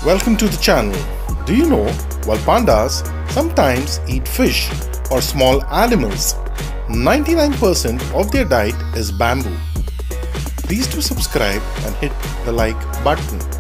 Welcome to the channel. Do you know, while pandas sometimes eat fish or small animals, 99% of their diet is bamboo. Please do subscribe and hit the like button.